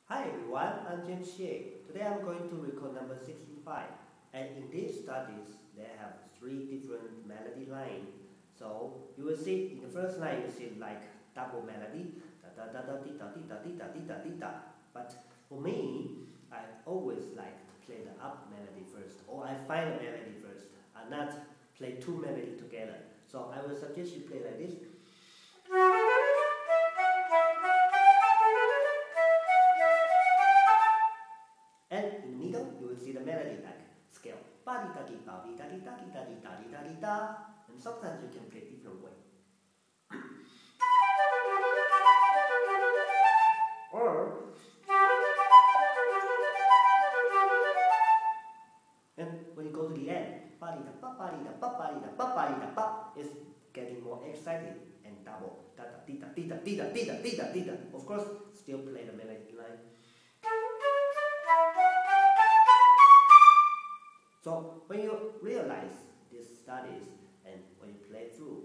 Hi everyone, I'm James Xie. Today I'm going to record number 65. And in these studies, they have three different melody lines. So you will see in the first line you see like double melody, da da da da di da di da di da di da di da. But for me, I always like to play the up melody first, or I find a melody first, and not play two melodies together. So I will suggest you play like this. And in the middle, you will see the melody like scale. Ba di da di ba di da di da di da di da di da di da. And sometimes you can play different way. Or and when you go to the end, ba di da ba ba di da ba ba di da ba ba di da ba is getting more excited and double. Da da di da di da di da di da di da di da. Of course, still play the melody line. So when you realize these studies and when you play through,